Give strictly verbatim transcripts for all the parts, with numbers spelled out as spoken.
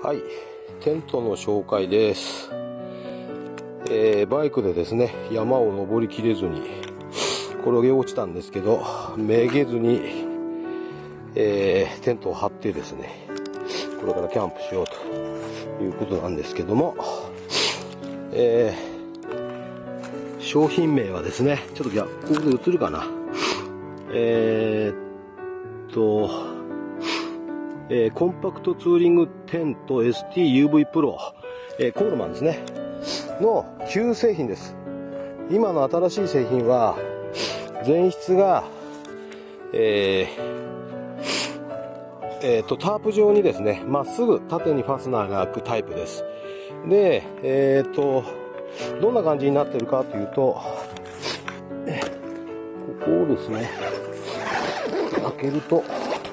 はい、テントの紹介です。えー、バイクでですね、山を登りきれずに転げ落ちたんですけど、めげずに、えー、テントを張ってですね、これからキャンプしようということなんですけども、えー、商品名はですね、ちょっと逆光で映るかな。えーっと、えー、コンパクトツーリングテント エスティーユーブイ プロ、えー、コールマンですねの旧製品です。今の新しい製品は前室が、えーえー、とタープ状にですね、まっすぐ縦にファスナーが開くタイプです。で、えー、とどんな感じになってるかというと、ここをですね開けると、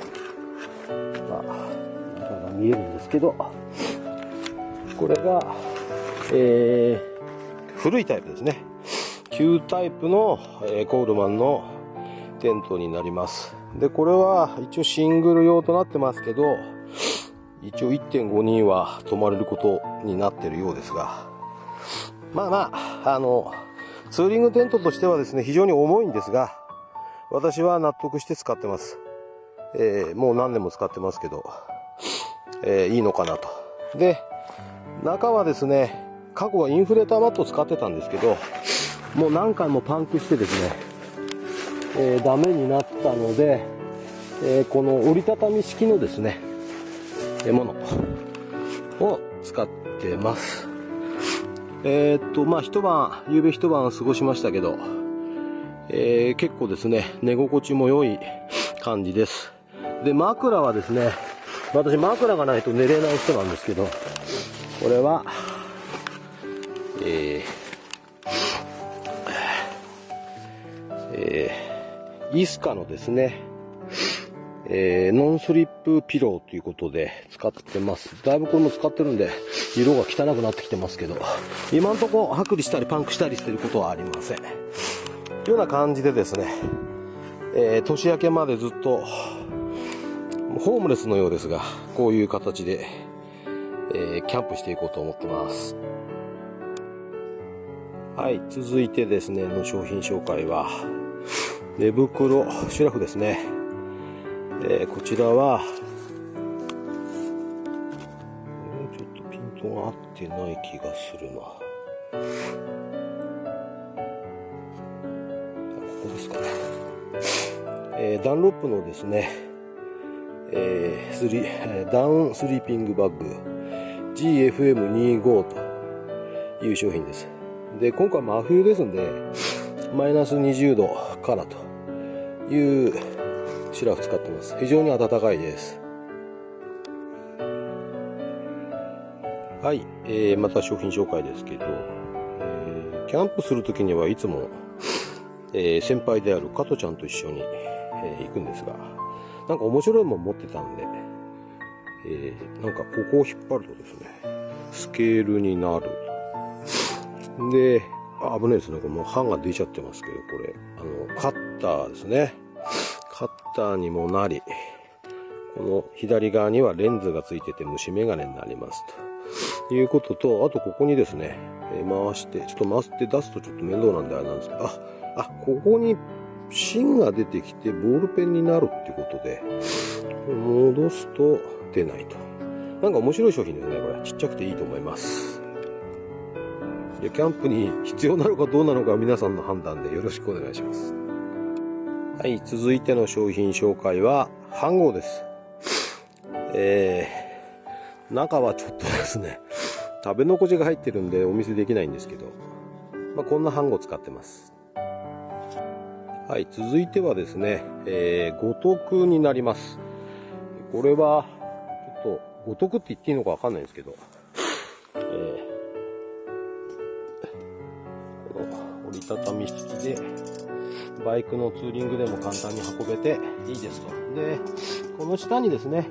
見えるんですけど、これが、えー、古いタイプですね。旧タイプの、えー、コールマンのテントになります。で、これは一応シングル用となってますけど、一応 いってんご 人は泊まれることになっているようですが、まあまあ、あのツーリングテントとしてはですね、非常に重いんですが、私は納得して使ってます。えー、もう何年も使ってますけど、えー、いいのかなと。で、中はですね、過去はインフレーターマットを使ってたんですけど、もう何回もパンクしてですね、えー、ダメになったので、えー、この折りたたみ式のですね、えー、ものを使ってます。えー、っと、まあ一晩、夕べ一晩過ごしましたけど、えー、結構ですね、寝心地も良い感じです。で、枕はですね、私枕がないと寝れない人なんですけど、これは、えー、えー、イスカのですね、えー、ノンスリップピローということで使ってます。だいぶこれも使ってるんで、色が汚くなってきてますけど、今んとこ剥離したりパンクしたりしてることはありません。というような感じでですね、えー、年明けまでずっと、ホームレスのようですが、こういう形で、えー、キャンプしていこうと思ってます。はい、続いてですね、の商品紹介は、寝袋、シュラフですね。えー、こちらは、えー、ちょっとピントが合ってない気がするな。ここですかね。えー、ダンロップのですね、えー、スリダウンスリーピングバッグ ジーエフエムにじゅうご という商品です。で、今回真冬ですんでマイナスにじゅうどからというシュラフ使ってます。非常に暖かいです。はい、えー、また商品紹介ですけど、えー、キャンプするときにはいつも、えー、先輩である加トちゃんと一緒に、えー、行くんですが、なんか面白いもん持ってたんで、えー、なんかここを引っ張るとですね、スケールになる。で、危ないですね。これもう刃が出ちゃってますけど、これ、あの、カッターですね。カッターにもなり、この左側にはレンズがついてて虫眼鏡になりますということと、あとここにですね、えー、回して、ちょっと回して出すとちょっと面倒なんであれなんですけど、あ、あ、ここに芯が出てきてボールペンになるってことで、戻すと出ないと。なんか面白い商品ですね、これ。ちっちゃくていいと思います。で、キャンプに必要なのかどうなのかは皆さんの判断でよろしくお願いします。はい、続いての商品紹介は、飯盒です。えー、中はちょっとですね、食べ残しが入ってるんでお見せできないんですけど、まあ、こんな飯盒使ってます。はい、続いてはですね、えー、五徳になります。これは、ちょっと、五徳って言っていいのかわかんないんですけど、えー、この折りたたみ式で、バイクのツーリングでも簡単に運べていいですと。で、この下にですね、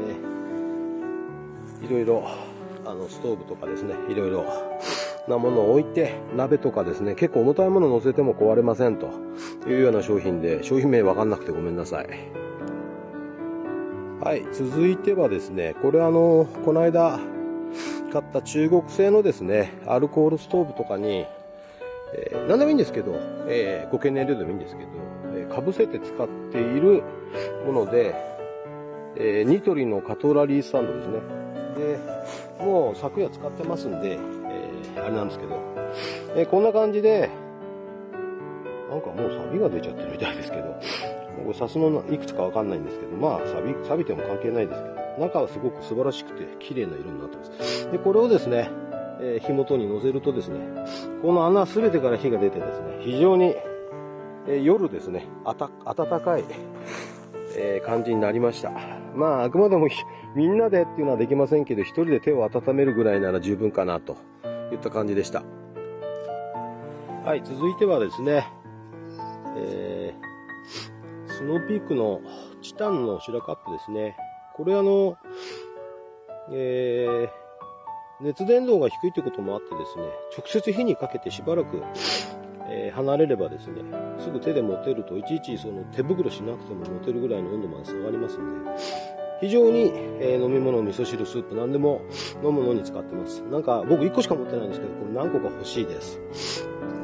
えー、いろいろ、あの、ストーブとかですね、いろいろなものを置いて、鍋とかですね、結構重たいものを乗せても壊れませんというような商品で、商品名わかんなくてごめんなさい。 はい、続いてはですね、これあの、この間買った中国製のですね、アルコールストーブとかに、えー、何でもいいんですけど、えー、固形燃料でもいいんですけど、えー、かぶせて使っているもので、えー、ニトリのカトラリースタンドですね。で、もう昨夜使ってますんで、えー、あれなんですけど、えー、こんな感じで、なんかもう錆が出ちゃってるみたいですけど、これさすのいくつかわかんないんですけど、まあ錆び、錆びても関係ないですけど、中はすごく素晴らしくて綺麗な色になってます。で、これをですね、えー、火元に乗せるとですね、この穴すべてから火が出てですね、非常に、えー、夜ですね、あた、暖かい、えー、感じになりました。まあ、あくまでもみんなでっていうのはできませんけど、一人で手を温めるぐらいなら十分かなといった感じでした。はい、続いてはですね、えー、スノーピークのチタンのシュラカップですね。これあの、えー、熱伝導が低いということもあってですね、直接火にかけてしばらく、えー、離れればですね、すぐ手で持てると、いちいちその手袋しなくても持てるぐらいの温度まで下がりますんで、非常に、えー、飲み物、味噌汁、スープ、何でも飲むのに使ってます。なんか僕いっこしか持ってないんですけど、これ何個か欲しいです。